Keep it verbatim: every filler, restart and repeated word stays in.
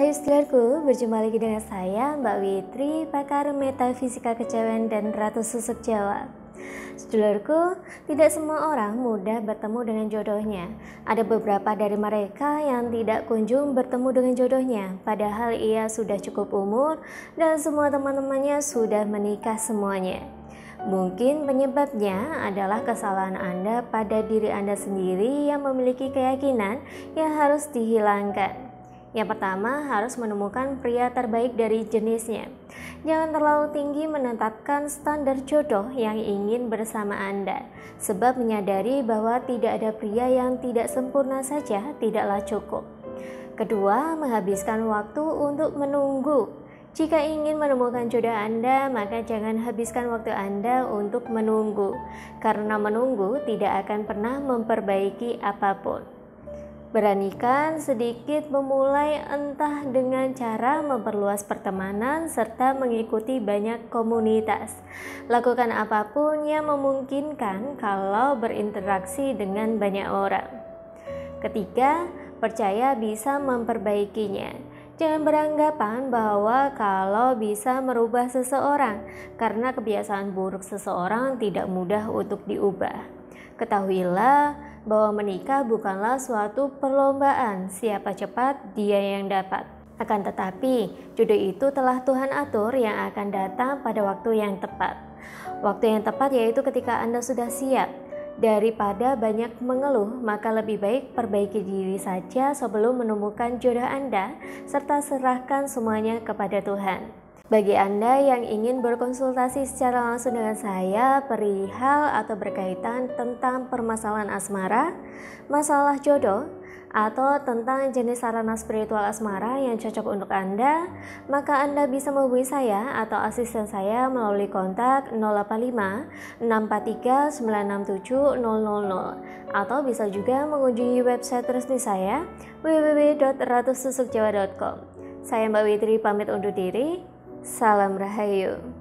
Hai sedulurku, berjumpa lagi dengan saya Mbak Witri, pakar metafisika kejawen dan Ratu Susuk Jawa. Sedulurku, tidak semua orang mudah bertemu dengan jodohnya. Ada beberapa dari mereka yang tidak kunjung bertemu dengan jodohnya, padahal ia sudah cukup umur dan semua teman-temannya sudah menikah semuanya. Mungkin penyebabnya adalah kesalahan Anda pada diri Anda sendiri yang memiliki keyakinan yang harus dihilangkan. Yang pertama, harus menemukan pria terbaik dari jenisnya. Jangan terlalu tinggi menetapkan standar jodoh yang ingin bersama Anda, sebab menyadari bahwa tidak ada pria yang tidak sempurna saja tidaklah cukup. Kedua, menghabiskan waktu untuk menunggu. Jika ingin menemukan jodoh Anda, maka jangan habiskan waktu Anda untuk menunggu, karena menunggu tidak akan pernah memperbaiki apapun. Beranikan sedikit memulai, entah dengan cara memperluas pertemanan serta mengikuti banyak komunitas. Lakukan apapun yang memungkinkan kalau berinteraksi dengan banyak orang. Ketiga, percaya bisa memperbaikinya. Jangan beranggapan bahwa kalau bisa merubah seseorang, karena kebiasaan buruk seseorang tidak mudah untuk diubah. Ketahuilah bahwa menikah bukanlah suatu perlombaan siapa cepat dia yang dapat. Akan tetapi, jodoh itu telah Tuhan atur yang akan datang pada waktu yang tepat. Waktu yang tepat yaitu ketika Anda sudah siap. Daripada banyak mengeluh, maka lebih baik perbaiki diri saja sebelum menemukan jodoh Anda, serta serahkan semuanya kepada Tuhan. Bagi Anda yang ingin berkonsultasi secara langsung dengan saya perihal atau berkaitan tentang permasalahan asmara, masalah jodoh, atau tentang jenis sarana spiritual asmara yang cocok untuk Anda, maka Anda bisa menghubungi saya atau asisten saya melalui kontak nol delapan lima enam empat tiga sembilan enam tujuh nol nol nol, atau bisa juga mengunjungi website resmi saya w w w dot ratu susuk jawa dot com. Saya Mbak Witri pamit undur diri. Salam Rahayu.